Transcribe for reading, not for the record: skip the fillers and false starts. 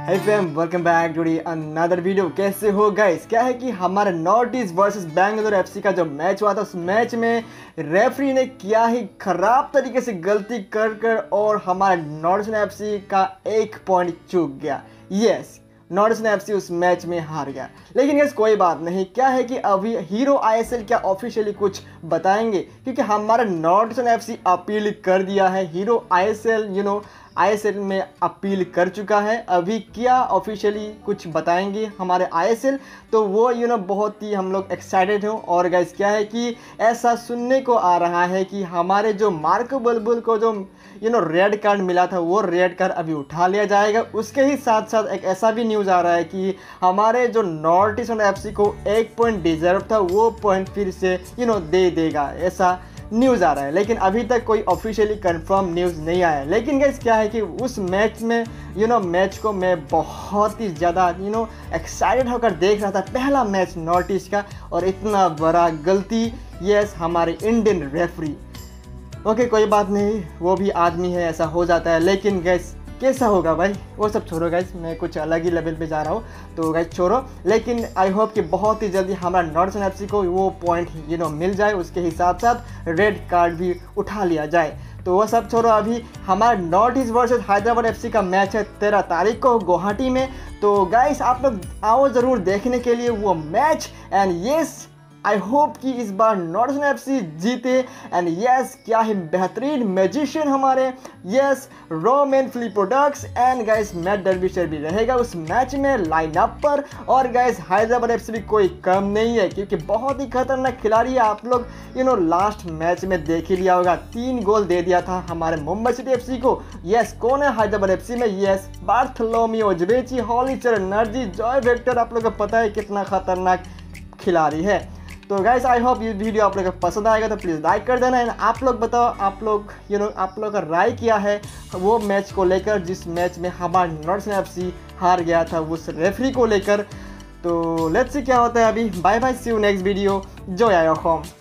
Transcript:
Hey fam, welcome back to another video। कैसे हो guys? क्या है कि हमारे north east versus Bangalore FC का जो मैच हुआ था, उस मैच में रेफरी ने क्या ही खराब तरीके से गलती कर और हमारे नॉर्थ ईस्ट एफसी का 1 पॉइंट चूक गया। यस, नॉर्थ ईस्ट एफसी उस मैच में हार गया। लेकिन यस, कोई बात नहीं। क्या है कि अभी हीरो आईएसएल क्या ऑफिशियली कुछ बताएंगे, क्योंकि हमारा नॉर्थ ईस्ट एफसी अपील कर दिया है। हीरो आईएसएल आईएसएल में अपील कर चुका है। अभी क्या ऑफिशियली कुछ बताएंगे हमारे आईएसएल, तो वो बहुत ही हम लोग एक्साइटेड हो। और गाइस क्या है कि ऐसा सुनने को आ रहा है कि हमारे जो मार्को बुलबुल को जो रेड कार्ड मिला था, वो रेड कार्ड अभी उठा लिया जाएगा। उसके ही साथ साथ एक ऐसा भी न्यूज़ आ रहा है कि हमारे जो नॉर्थ ईस्ट एफसी को 1 पॉइंट डिजर्व था, वो पॉइंट फिर से दे देगा, ऐसा न्यूज़ आ रहा है। लेकिन अभी तक कोई ऑफिशियली कंफर्म न्यूज़ नहीं आया है। लेकिन गाइस क्या है कि उस मैच में मैच को मैं बहुत ही ज़्यादा एक्साइटेड होकर देख रहा था। पहला मैच नॉर्थ ईस्ट का, और इतना बड़ा गलती यस हमारे इंडियन रेफरी। ओके, कोई बात नहीं, वो भी आदमी है, ऐसा हो जाता है। लेकिन गैस कैसा होगा भाई, वो सब छोड़ो गाइस, मैं कुछ अलग ही लेवल पे जा रहा हूँ, तो गाइस छोड़ो। लेकिन आई होप कि बहुत ही जल्दी हमारा नॉर्थ ईस्ट एफसी को वो पॉइंट मिल जाए, उसके ही साथ साथ रेड कार्ड भी उठा लिया जाए। तो वो सब छोड़ो, अभी हमारा north east versus Hyderabad FC का मैच है 13 तारीख को गुवाहाटी में। तो गाइस आप लोग आओ ज़रूर देखने के लिए वो match. And yes, I hope कि इस बार नॉर्थ ईस्ट एफसी जीते। एंड यस, क्या ही बेहतरीन मैजिशियन हमारे यस रोमन फिलिपोडक्स एंड गाइस मैट डर्बिशर भी रहेगा उस मैच में लाइनअप पर। और गाइस हैदराबाद एफसी भी कोई कम नहीं है, क्योंकि बहुत ही खतरनाक खिलाड़ी है। आप लोग लास्ट मैच में देख ही लिया होगा, 3 गोल दे दिया था हमारे मुंबई सिटी एफसी को। यस, कौन है हैदराबाद एफसी में? Yes, Bartholomew Ogbeche, Halicharan Narzary, जॉय वेक्टर। आप लोगों को पता है कितना खतरनाक खिलाड़ी है। तो गाइस आई होप ये वीडियो आप लोगों को पसंद आएगा, तो प्लीज़ लाइक कर देना। एंड आप लोग बताओ, आप लोग का राय क्या है वो मैच को लेकर, जिस मैच में हमारा नॉर्थ ईस्ट एफसी हार गया था उस रेफरी को लेकर। तो लेट्स सी क्या होता है अभी। Bye bye, see you next video. जो आया होम।